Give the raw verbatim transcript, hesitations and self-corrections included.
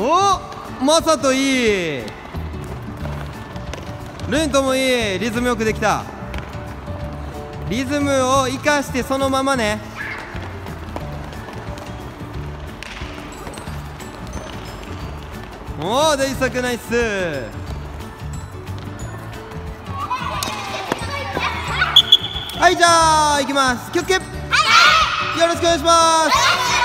おっ、マサトいい。ルントもいい。リズムよくできた。リズムを生かしてそのままね。おお、大作ナイス。はい、じゃあ行きます。気をつけ。よろしくお願いします。